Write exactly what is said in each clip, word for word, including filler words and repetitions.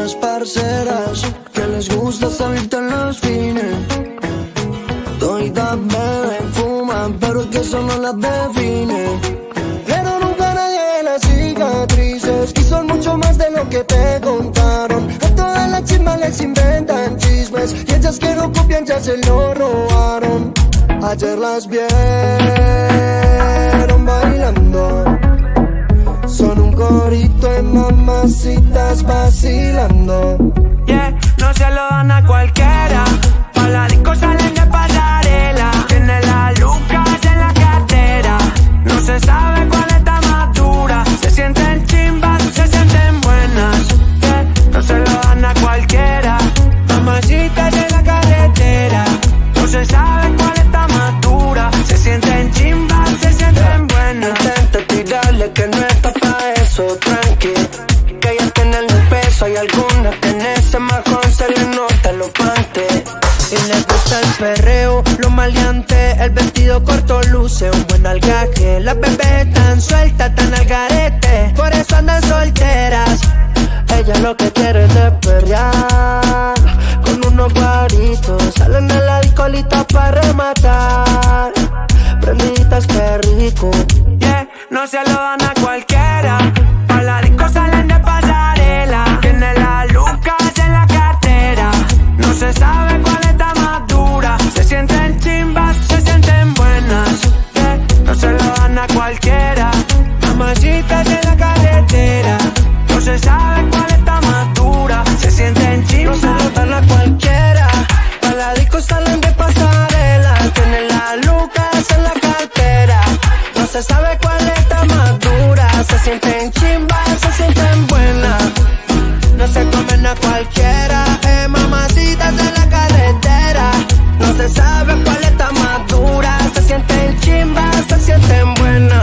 unas parceras que les gusta salirte en los fines. Toditas beben, fuman, pero es que eso no las define. Pero nunca nadie ve las cicatrices y son mucho más de lo que te contaron. A todas las chismas les inventan chismes y ellas que no copian ya se lo robaron. Ayer las vieron bailando, son un corito de mamacitas vacilando. Yeah, no se lo dan a cualquiera. Pa' la disco salen de pasarela. Tiene la Lucas en la cartera. No se sabe cuál está más dura. Se sienten chimbas, se sienten buenas. Yeah, no se lo dan a cualquiera. Mamacitas en la carretera. No se sabe cuál está más dura. Se sienten chimbas, se sienten buenas. Intenta tirarle que no está pa' eso, tranqui, que ella tiene el peso. Hay algunas que en ese majón se le nota los pantes. Y le gusta el perreo, lo maleante. El vestido corto luce un buen algaje. Las bebés tan sueltas, tan al garete, por eso andan solteras. Ella lo que quiere es de perrear con unos guaritos. Salen de la discolita pa' rematar. Prendiditas, qué rico. Yeah, no se lo dan a cualquiera. Pa' la disco salen de pasarela. Tiene la Lucas en la cartera. No se sabe cuál está más dura. Se sienten chimbas, se sienten buenas. Yeah, no se lo dan a cualquiera. Mamacitas en la carretera. No se sabe cuál está más dura. Se sienten chimbas, no se lo dan a cualquiera. Pa' la disco salen de pasarela. Tiene la Lucas en la cartera. No se sabe cuál está más dura. Se sienten chimbas, se sienten buenas. no se comen a cualquiera. Eh, mamacitas en la carretera. No se sabe cuál está más dura. Se sienten chimbas, se sienten buenas.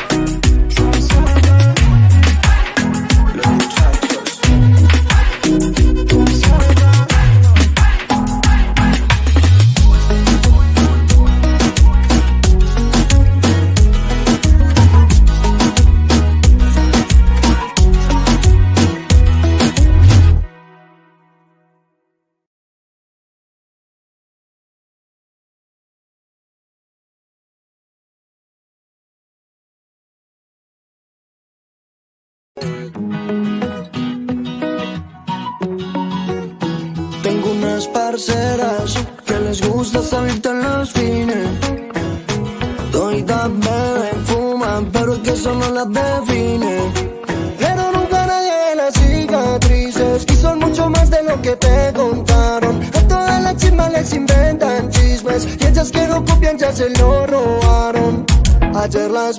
Tengo unas parceras que les gusta salirte en los fines. Toditas beben, fuman, pero es que eso no las define. Pero nunca nadie ve las cicatrices y son mucho más de lo que te contaron. A todas las chismas les inventan chismes y ellas que no copian ya se lo robaron. Ayer las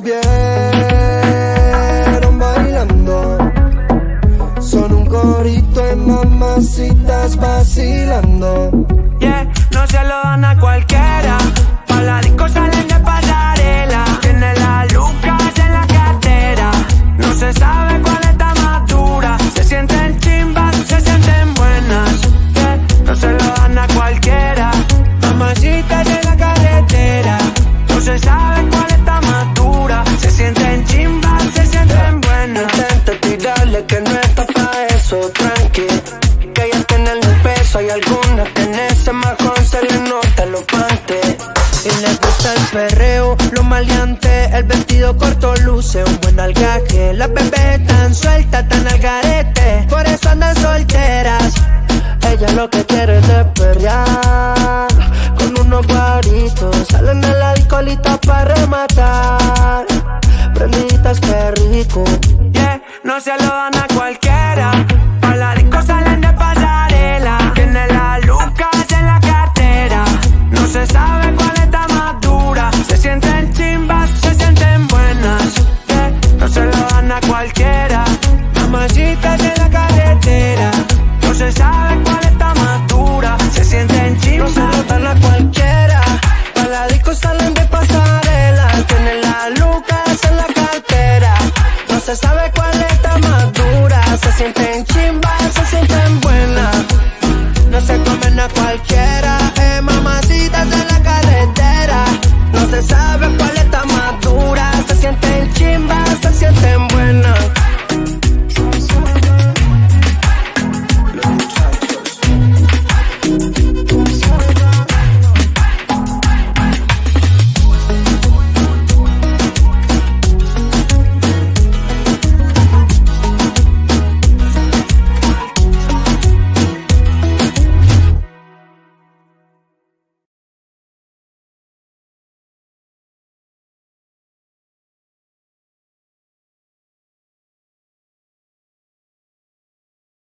vieron bailando, son un corito de mamacitas vacilando. Yeah, no se lo dan a cualquiera. Pa' la disco salen de pasarela. Tiene la Lucas en la cartera. No se sabe cuál está más dura. Se sienten chimbas, se sienten buenas. Yeah, no se lo dan a cualquiera. Mamacitas en la carretera. No se sabe cuál está más dura. Se sienten chimbas, se sienten buenas. Intenta tirarle que no está pa' eso, tranqui, que ella tiene el peso. Hay algunas que en ese majón se le nota los pantes. Y le gusta el perreo, lo maleante. El vestido corto luce un buen algaje. Las bebés tan sueltas, tan al garete, por eso andan solteras. Ella lo que quiere es de perrear con unos guaritos. Salen de la discolita pa' rematar. Prendiditas, qué rico. Yeah, no se lo dan a cualquiera. Pa' la disco salen de pasarela. Tiene la Lucas en la cartera. No se sabe cuál está más dura. Se sienten chimbas, se sienten buenas. Yeah, no se lo dan a cualquiera. Mamacitas en la carretera. No se sabe cuál está más dura. Se sienten chimbas, no se lo dan a cualquiera. Pa' la disco salen de pasarela. Tienen la Lucas en la cartera. No se sabe cuál está más dura. Se sienten chimbas, se sienten buenas. no se comen a cualquiera. Eh, mamacitas en la carretera. No se sabe cuál está más dura. Se sienten chimbas, se sienten buenas.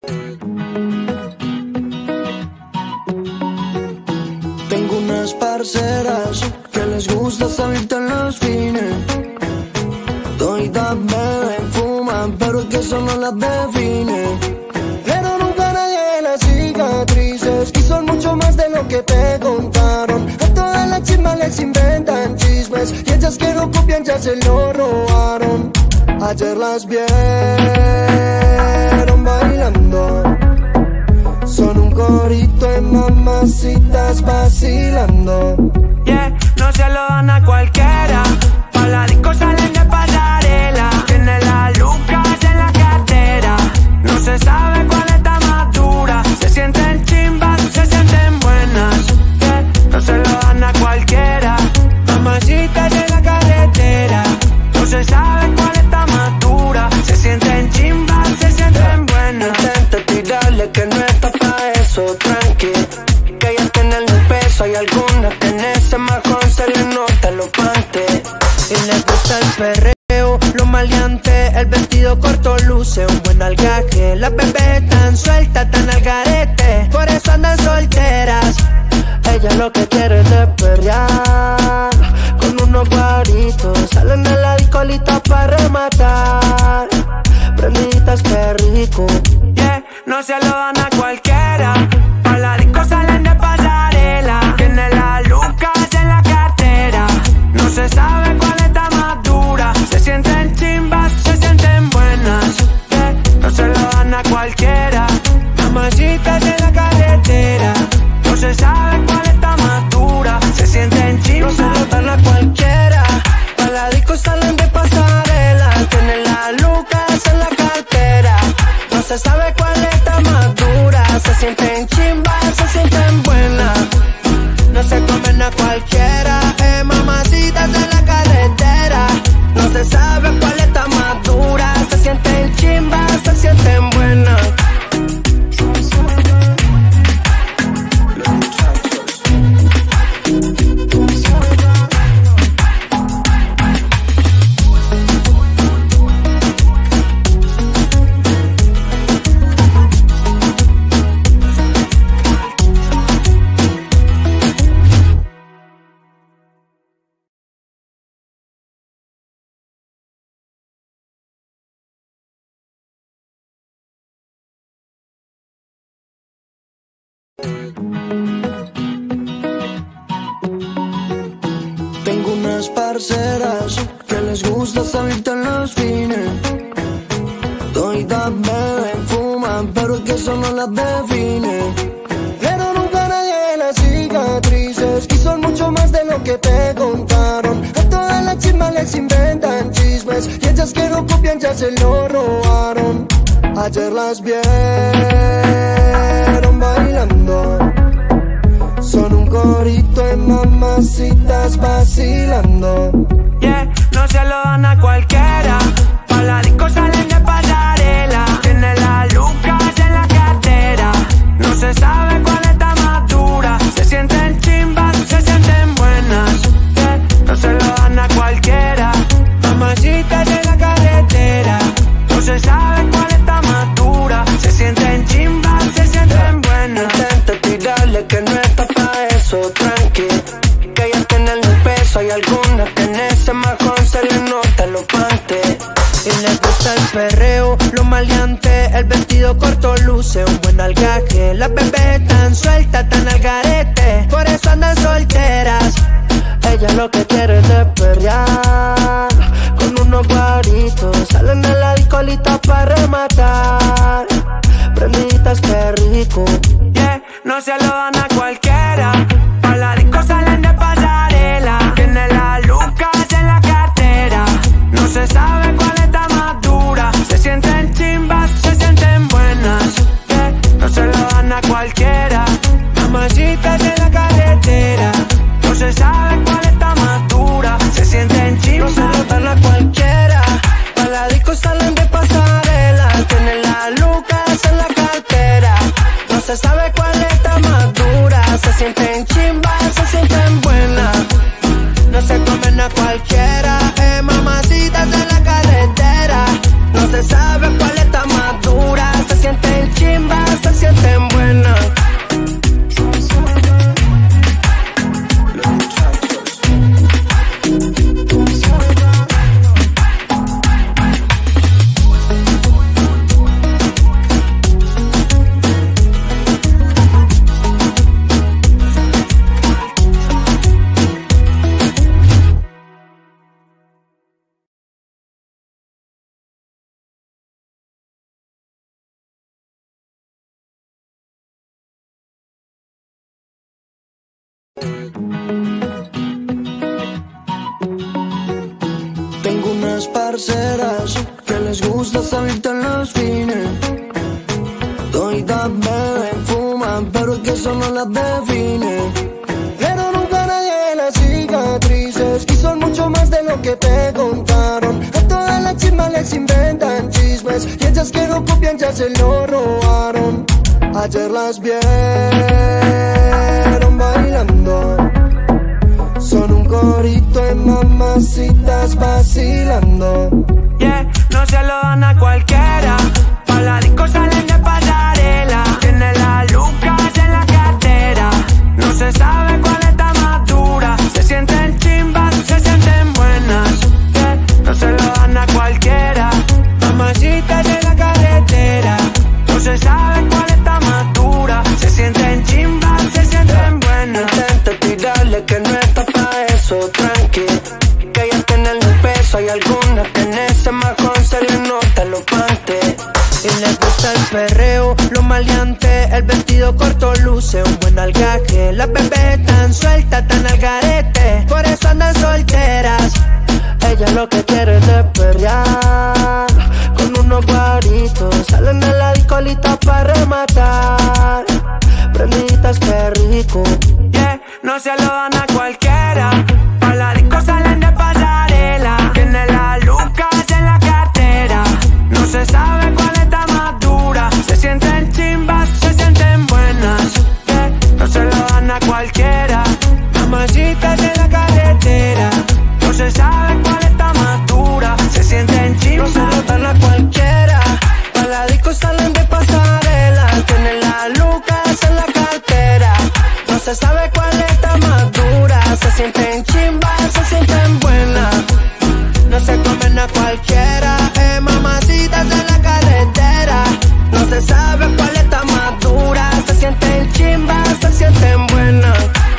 Tengo unas parceras que les gusta salirte en los fines. Todas beben, fuman, pero es que eso no las define. Pero nunca nadie ve las cicatrices y son mucho más de lo que te contaron. A todas las chismas les inventan chismes y ellas que no copian ya se lo robaron. Ayer las vieron bailando, son un corito de mamacitas vacilando. Yeah, no se lo dan a cualquiera. Pa' la disco salen de pasarela. Tiene la Lucas en la cartera. No se sabe cuál está más dura. Se sienten chimbas, se sienten buenas. Yeah, no se lo dan a cualquiera. Mamacitas en la carretera. No se sabe cuál está más dura. Se sienten chimbas, se sienten buenas. Intenta tirarle que no está pa' eso, tranqui, que ella tiene el peso. Hay algunas que en ese majón se le nota los pantes. Y le gusta el perreo, lo maleante, el vestido corto luce un buen algaje. Las bebés tan sueltas, tan al garete, por eso andan solteras. Ella lo que quiere es de perrear con unos guaritos. Salen de la discolita pa' rematar, prendiditas que rico. Yeah, no se lo dan a cualquiera. Pa' la disco salen de pasarela. Tiene la Lucas en la cartera. No se sabe cuál está más dura. Se sienten chimbas, se sienten buenas. Yeah, no se lo dan a cualquiera. Mamacitas en la carretera. No se sabe cuál está más dura. Se sienten chimbas, no se lo dan a cualquiera. Pa' la disco salen de pasarela. Tienen la Lucas en la cartera. No se sabe cuál está más dura. Se sienten chimbas, se sienten buenas. No se comen a cualquiera. Eh, mamacitas en la carretera. No se sabe cuál está más dura. Se sienten chimbas, se sienten buenas. Tengo unas parceras que les gusta salirte en los fines. Todas beben, fuman, pero es que eso no las define. Pero nunca nadie ve las cicatrices y son mucho más de lo que te contaron. A todas las chismas les inventan chismes y ellas que no copian ya se lo robaron. Ayer las vieron bailando, son un corito de mamacitas vacilando. yeah, no se lo dan a cualquiera. Pa' la disco salen de pasarela. Tiene la Lucas en la cartera. No se sabe cuál está más dura. Se sienten chimbas, se sienten buenas. Yeah, no se lo dan a cualquiera. Mamacitas en la carretera. No se sabe cuál está más dura. Se sienten chimbas, se sienten buenas. Intenta tirarle que no está pa' eso, tranqui, que ella tiene el peso. Hay algunas que en ese majón se le nota los pantes. Y le gusta el perreo, lo maleante, el vestido corto luce un buen algaje. Las bebés tan sueltas, tan al garete, por eso andan solteras. Ella lo que quiere es de perrear con unos guaritos. Salen de la discolita pa' rematar, prendiditas que rico. Yeah, no se lo dan a cualquiera. Pa' la disco salen de pasarela. Tiene la Lucas en la cartera. No se sabe cuál está más dura. Se sienten chimbas, se sienten buenas. Yeah, no se lo dan a cualquiera. Mamacitas en la carretera. No se sabe cuál está más dura. Se sienten chimbas, no se lo dan a cualquiera. Pa' la disco salen de pasarela. Tienen la Lucas en la cartera. No se sabe cuál está más dura. Se sienten chimbas, se sienten buenas. No se comen a cualquiera. Eh, mamacitas en la carretera. No se sabe cuál está más dura. Se sienten chimbas. unas parceras que les gusta salirte en los fines. Toditas beben, fuman, pero es que eso no las define. Pero nunca nadie ve las cicatrices y son mucho más de lo que te contaron. A todas las chismas les inventan chismes y ellas que no copian ya se lo robaron. Ayer las vieron bailando, son un corito de mamacitas vacilando. Yeah, no se lo dan a cualquiera. Pa' la disco salen de pasarela. Tiene la Lucas en la cartera. No se sabe cuál está más dura. Se sienten chimbas, se sienten buenas. Yeah, no se lo dan a cualquiera. Mamacitas en la carretera. No se sabe cuál está más dura. Se sienten chimbas, se sienten buenas. Intenta tirarle que no está pa' eso, tranqui, que ya tienen el peso. Hay algunas que en ese majón se le nota los pantes. Y les gusta el perreo, lo maleante. El vestido corto luce un buen algaje. Las bebés tan sueltas, tan al garete, por eso andan solteras. Ella lo que quiere es de perrear con unos guaritos. Salen de la discolita pa' rematar. Prendiditas, qué rico. Yeah, no se lo dan a cualquiera. Pa' la disco salen de pasarela. Tiene la Lucas en la cartera. No se sabe cuál está más dura. Se sienten chimbas, se sienten buenas. Yeah, no se lo dan a cualquiera. Mamacitas en la carretera. No se sabe cuál está más dura. Se sienten chimbas. No se lo dan a cualquiera. Pa' la disco salen de pasarela. Tienen la Lucas en la cartera. No se sabe cuál está más dura. Se sienten chimbas, se sienten buenas. No se comen a cualquiera. Eh, mamacitas en la carretera. No se sabe cuál está más dura. Se sienten chimbas, se sienten buenas.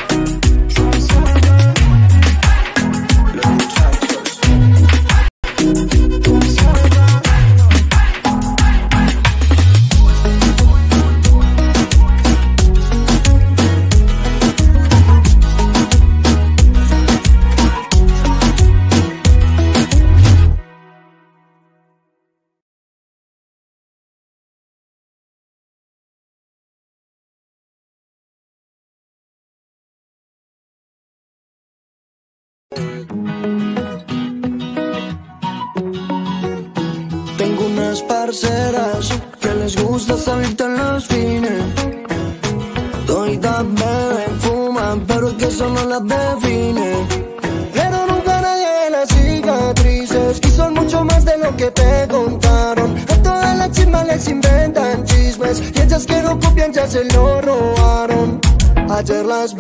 Tengo unas parceras que les gusta salirte en los fines. Toditas beben, fuman, pero es que eso no las define. Pero nunca nadie ve las cicatrices y son mucho más de lo que te contaron. A todas las chismas les inventan chismes y ellas que no copian ya se lo robaron. Ayer las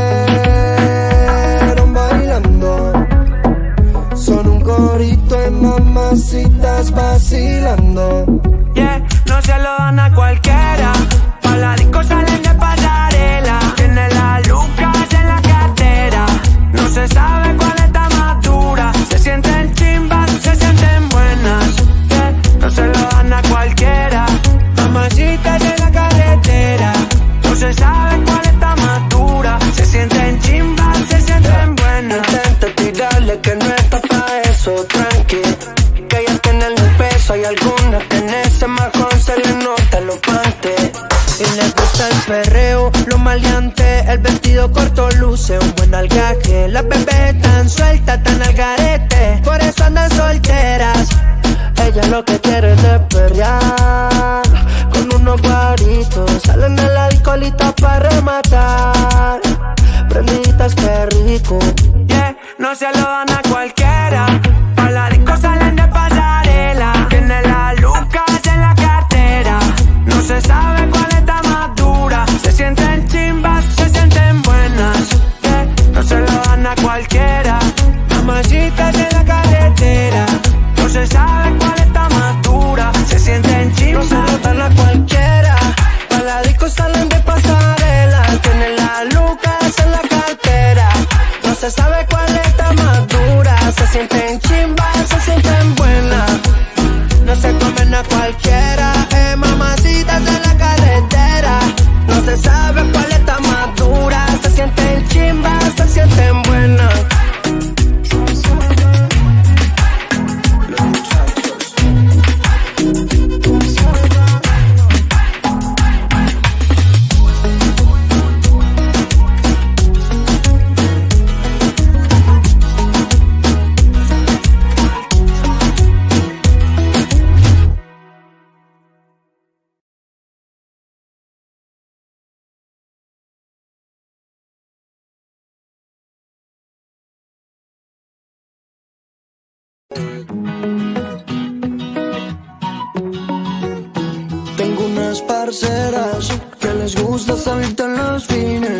vieron bailando, son un corito de mamacitas vacilando. Yeah, no se lo dan a cualquiera. Pa' la disco salen de pasarela. Tiene la Lucas en la cartera. No se sabe cuál está más dura. Se sienten chimbas, se sienten buenas. Yeah, no se lo dan a cualquiera. Mamacitas en la carretera. No se sabe cuál está más dura. Se sienten chimbas, se sienten buenas. Intenta tirarle que no está pa' eso, tranqui, que ya tienen el peso. Hay algunas que en ese majón se le nota los pantes. Y les gusta el perreo, lo maleante. El vestido corto luce un buen algaje. Las bebés tan sueltas, tan al garete, por eso andan solteras. Ella lo que quiere es de perrear con unos guaritos. Salen de la discolita pa' rematar. Prendiditas, qué rico. Yeah, no se lo dan a cualquiera. Pa' la disco salen de pasarela. Tiene la Lucas en la cartera. No se sabe cuál está más dura. Se sienten chimbas, se sienten buenas. Yeah, no se lo dan a cualquiera. Mamacitas en la carretera. No se sabe cuál está más dura. Se sienten chimbas. No se lo dan a cualquiera. Pa' la disco salen de pasarela. Tienen la Lucas en la cartera. No se sabe cuál está más dura. Se sienten chimbas. unas parceras que les gusta salirte en los fines.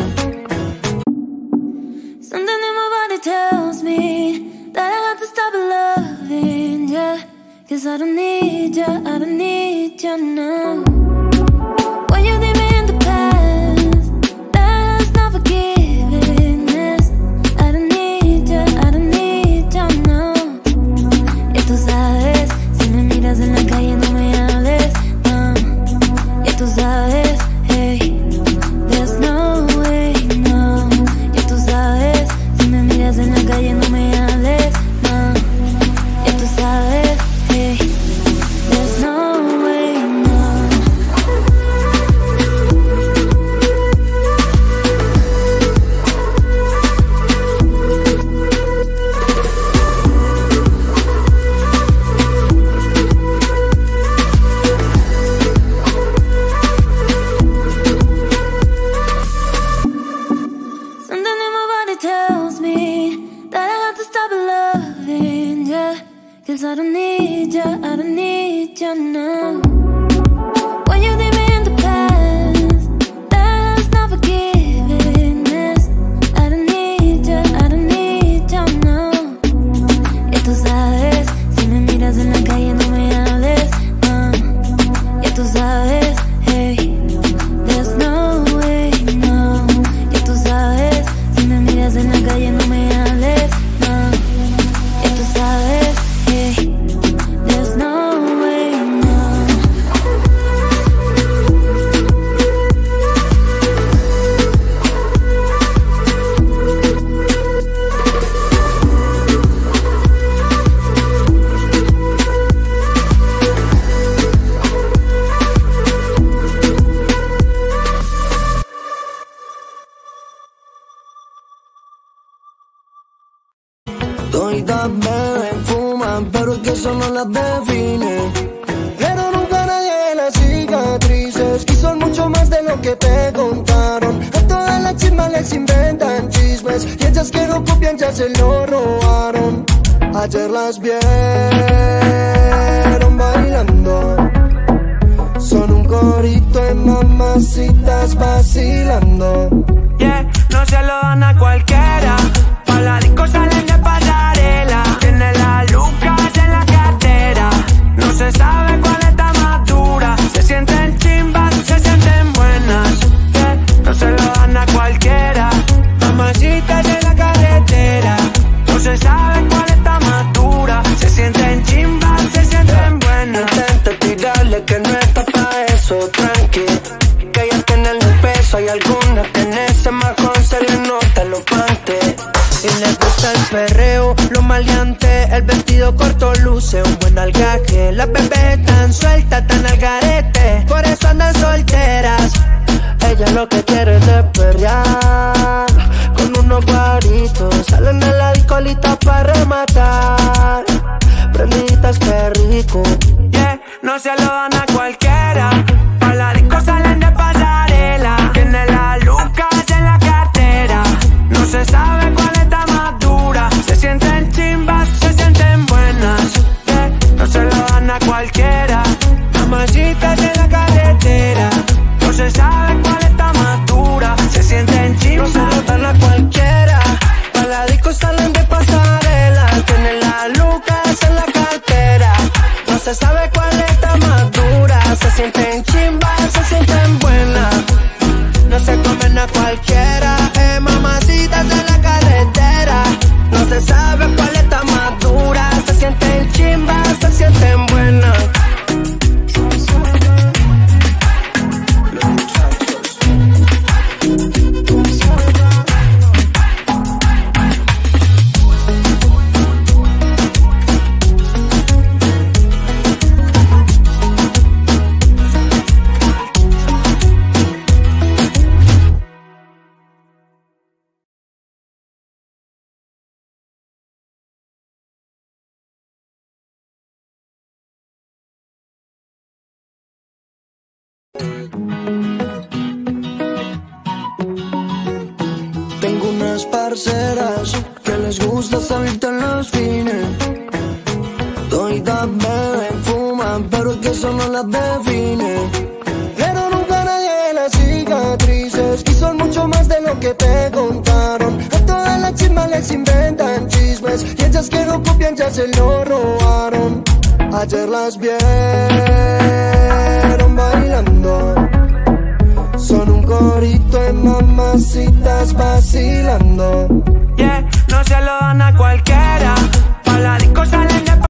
Something in my body tells me that I have to stop loving ya, cause I don't need ya, I don't need ya now. When you leave me in the past, that's not forgiveness. I don't need ya, I don't need ya now. Ya tú sabes, si me miras en la calle no me hables, no. Ya tú sabes, hey, there's no way, no. Ya tú sabes, si me miras en la calle no me hables, no. Ya tú sabes, hey, there's no way, no. Something in my body tells me that I have to stop loving ya, cause I don't need ya, I don't need ya now. When you leave me in the past, that's not forgiveness. I don't need ya, I don't need ya now. Ya tú sabes, si me miras en la calle no me hables, no. Ya tú sabes, hey, there's no way, no. Ya tú sabes, si me miras en la calle no me hables, no. Ya tú sabes, hey, there's no way, no. Todas beben, fuman, pero es que eso no las define. Pero nunca nadie ve las cicatrices y son mucho más de lo que te contaron. A todas las chismas les inventan chismes y ellas que no copian ya se lo robaron. Ayer las vieron bailando, son un corito de mamacitas vacilando. Yeah, no se lo dan a cualquiera. Pa' la disco salen de pasarela. Tiene la Lucas en la cartera. No se sabe cuál está más dura. Se sienten chimbas, se sienten buenas. Yeah, no se lo dan a cualquiera. Mamacitas en la carretera. No se sabe cuál está más dura. Se sienten chimbas, se sienten buenas. Intenta tirarle que no está pa' eso, tranqui, que ella tiene el peso. Hay algunas que en ese majón se le nota los pantes. Y le gusta el perreo, lo maleante, el vestido corto luce un buen algaje. Las bebés tan sueltas, tan al garete, por eso andan solteras. Ella lo que quiere es perrear con unos guaritos. Salen de la discolita para rematar. Prendiditas, qué rico. Yeah, no se lo dan a cualquiera. Pa' la disco salen de pasarela. Tiene la Lucas en la cartera. No se sabe cuál está más dura. Se sienten chimbas, se sienten buenas. Yeah, no se lo dan a cualquiera. Mamacitas en la carretera. No se sabe cuál está más dura. Se sienten chimbas. No se lo dan a cualquiera. Pa' la disco salen de pasarela. Tienen la Lucas en la cartera. No se sabe cuál está más dura. Se sienten chimbas, se sienten buenas. No se comen a cualquiera. Eh, mamacitas en la carretera. No se sabe cuál está más dura. Se sienten chimbas, se sienten buenas. Tengo unas parceras que les gusta salirte en los fines. Todas beben, fuman, pero es que eso no las define. lo que te contaron. A todas las chismas les inventan chismes y ellas que no copian ya se lo robaron. Ayer las vieron bailando, son un corito de mamacitas vacilando. Yeah, no se lo dan a cualquiera. Pa' la disco salen de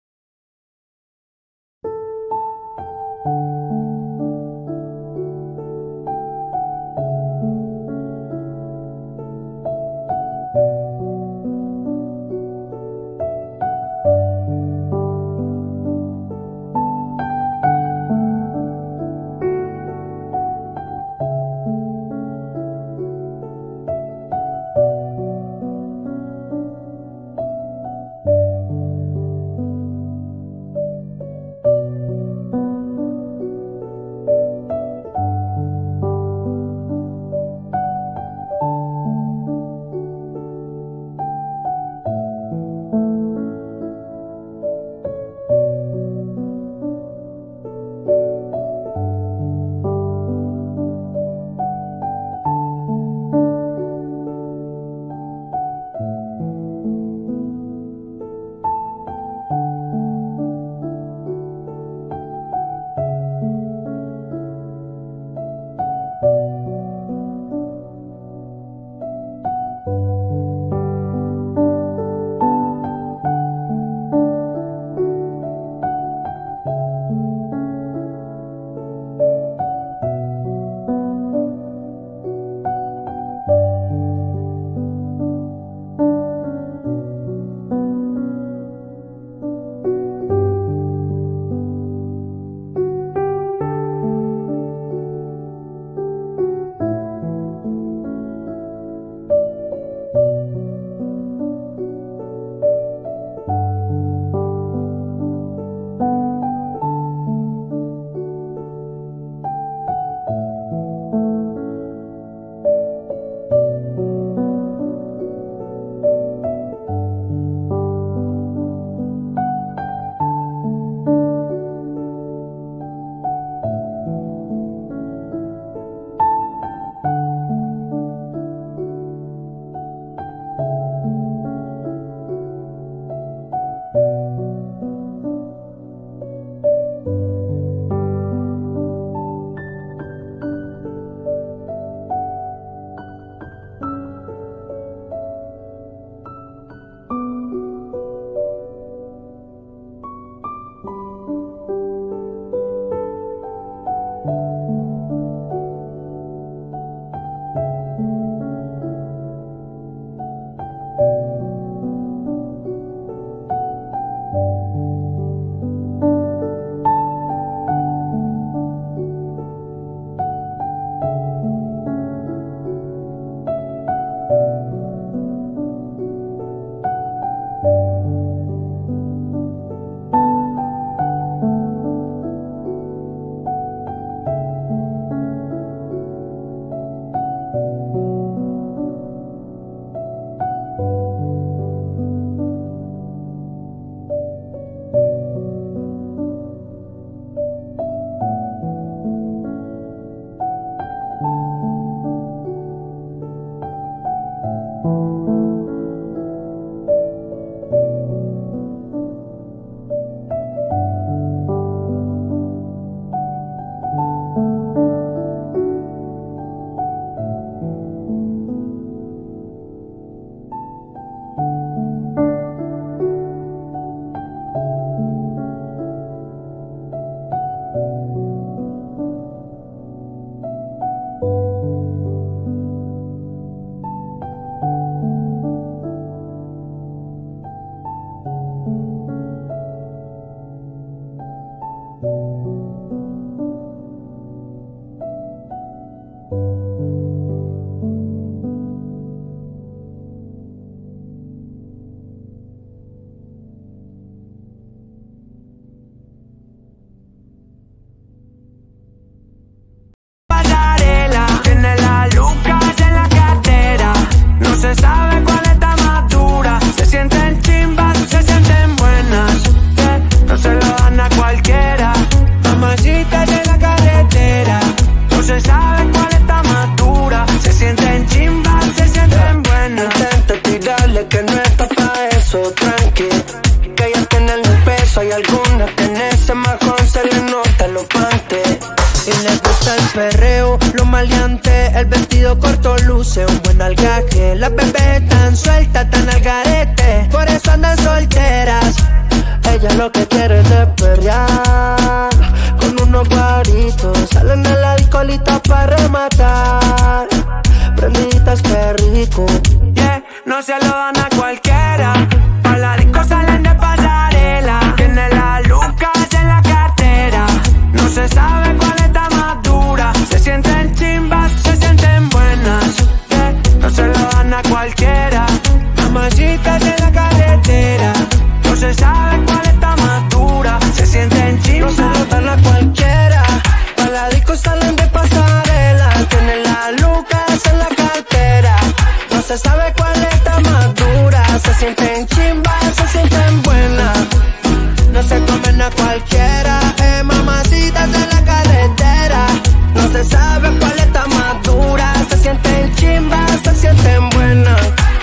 maleante, el vestido corto luce un buen algaje. Las bebés tan sueltas, tan al garete, por eso andan solteras. Ella lo que quiere es de perrear con unos guaritos, salen de la discolita pa' rematar. Prendiditas, qué rico. Yeah, no se lo dan a cualquiera. Pa' la disco salen de pasarela. Tiene la Lucas en la cartera. No se sabe cuál está más dura. Se sienten chimbas, se sienten buenas. Yeah, no se lo dan a cualquiera. Mamacitas en la carretera. No se sabe cuál está más dura. Se sienten chimbas. No se lo dan a cualquiera. Pa' la disco salen de pasarela. Tienen la Lucas en la cartera. No se sabe cuál está más dura. Se sienten chimbas, se sienten buenas. No se comen a cualquiera. Eh, mamacitas en la carretera. No se sabe cuál está más dura. Se sienten chimbas, se sienten buenas.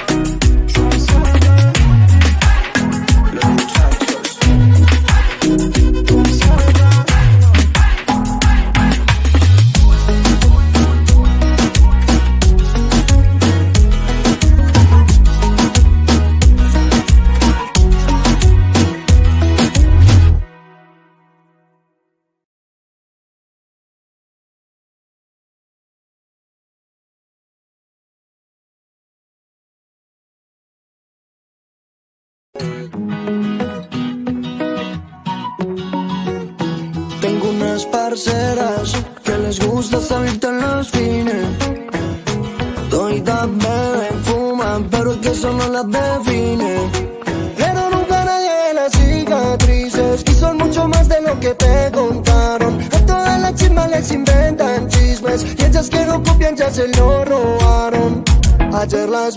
Tengo unas parceras que les gusta salirte en los fines. Toditas beben, fuman, pero es que eso no las define. Pero nunca nadie ve las cicatrices y son mucho más de lo que te contaron. A todas las chismas les inventan chismes y ellas que no copian ya se lo robaron. Ayer las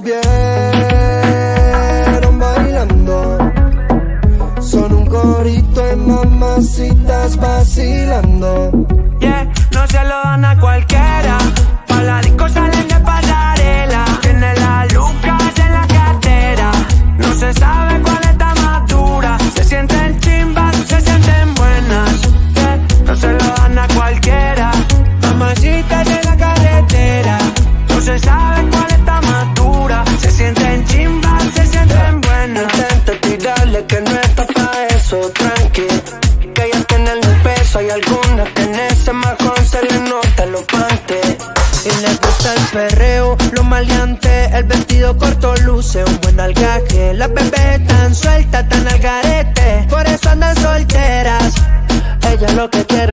vieron bailando, son un corito de mamacitas vacilando. Yeah, no se lo dan a cualquiera. Pa' la disco salen de pasarela. Tiene la Lucas en la cartera. No se sabe cuál está más dura. Se sienten chimbas, se sienten buenas. Yeah, no se lo dan a cualquiera. Mamacitas en la carretera. No se sabe cuál está más dura. Se sienten chimbas, se sienten buenas. Intenta tirarle que no está pa' eso, tranqui, que ella tiene el peso. Hay algunas que en ese majón se le nota los pantes. Y les gusta el perreo, lo maleante, el vestido corto luce un buen algaje. Las bebés tan sueltas, tan al garete, por eso andan solteras. Ella lo que quiere.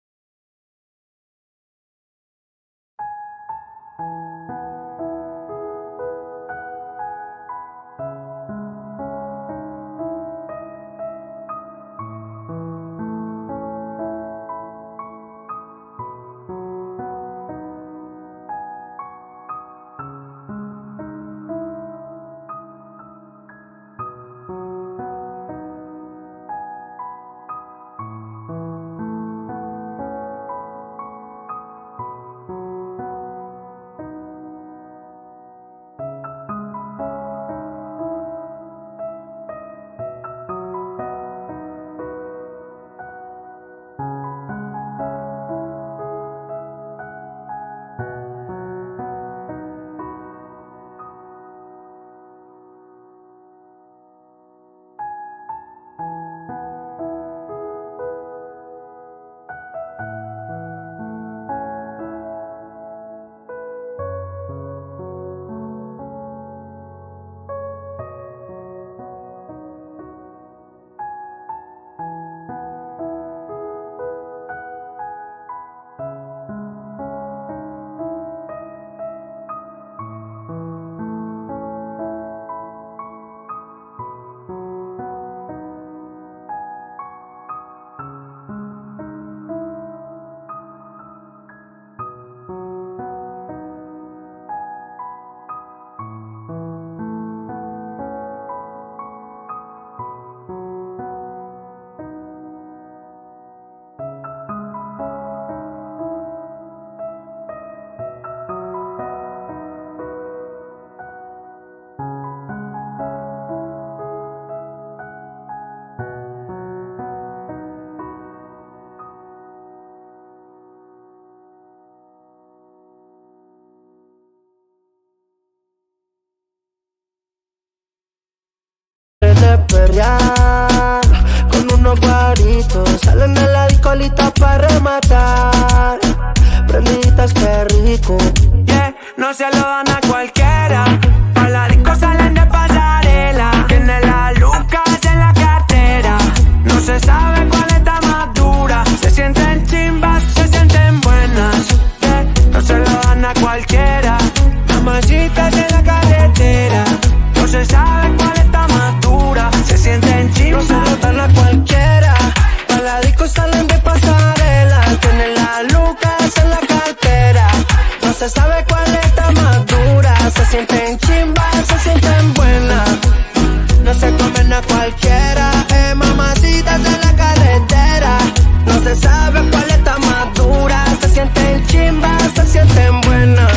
de perrear con unos guaritos. Salen de la discolita para rematar. Prendiditas, qué rico. Yeah, no se lo dan a cualquiera. Pa' la disco salen de pasarela. Tiene la Lucas en la cartera. No se sabe cuál está más dura. Se sienten chimbas, se sienten buenas. Yeah, no se lo dan a cualquiera. Mamacitas en la carretera. No se sabe cuál está más dura. Se sienten chimbas. No se lo dan a cualquiera. Pa' la disco salen de pasarela. Tienen la Lucas en la cartera. No se sabe cuál está más dura. Se sienten chimbas, se sienten buenas. No se comen a cualquiera. Eh, mamacitas en la carretera. No se sabe cuál está más dura. Se sienten chimbas, se sienten buenas.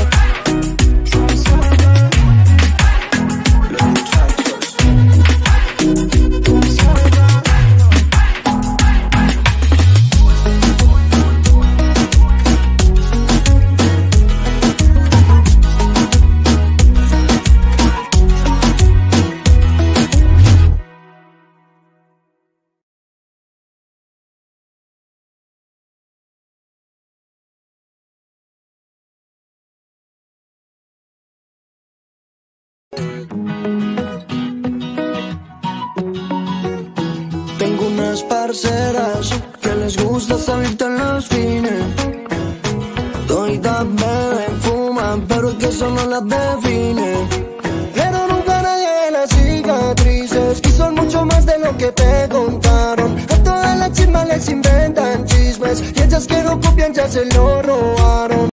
Tengo unas parceras que les gusta salirte en los fines. Todas beben, fuman, pero es que eso no las define. Pero nunca nadie ve las cicatrices y son mucho más de lo que te contaron. A todas las chismas les inventan chismes y ellas que no copian ya se lo robaron.